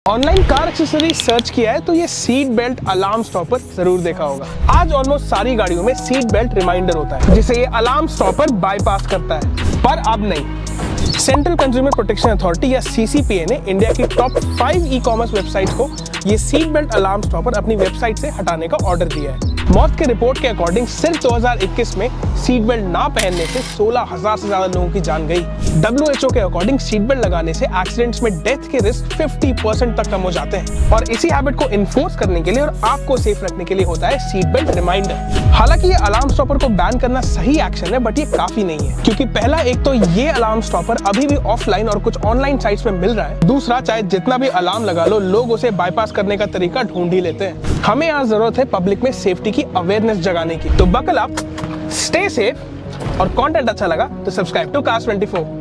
Online car accessories search किया है तो ये सीट बेल्ट अलार्म स्टॉपर जरूर देखा होगा। आज ऑलमोस्ट सारी गाड़ियों में सीट बेल्ट रिमाइंडर होता है जिसे ये अलार्म स्टॉपर बाईपास करता है, पर अब नहीं। सेंट्रल कंज्यूमर प्रोटेक्शन अथॉरिटी या सीसीपीए ने इंडिया की टॉप 5 ई-कॉमर्स वेबसाइट्स को ये सीट बेल्ट अलार्म स्टॉपर अपनी वेबसाइट से हटाने का ऑर्डर दिया है। मौत के रिपोर्ट के अकॉर्डिंग सिर्फ 2021 में सीट बेल्ट ना पहनने से 16,000 से ज्यादा लोगों की जान गई। WHO के अकॉर्डिंग सीट बेल्ट लगाने से एक्सीडेंट्स में डेथ के रिस्क 50% तक कम हो जाते हैं और इसी हैबिट को इन्फोर्स करने के लिए और आपको सेफ रखने के लिए होता है सीट बेल्ट रिमाइंडर। हालांकि ये अलार्म स्टॉपर को बैन करना सही एक्शन है, बट ये काफी नहीं है, क्योंकि पहला एक तो ये अलार्म स्टॉपर अभी भी ऑफलाइन और कुछ ऑनलाइन साइट्स में मिल रहा है। दूसरा, चाहे जितना भी अलार्म लगा लो, लोग उसे बाईपास करने का तरीका ढूंढ ही लेते हैं। हमें आज जरूरत है पब्लिक में सेफ्टी की अवेयरनेस जगाने की। तो बकल अप, स्टे सेफ, और कंटेंट अच्छा लगा तो सब्सक्राइब टू कास्ट 24।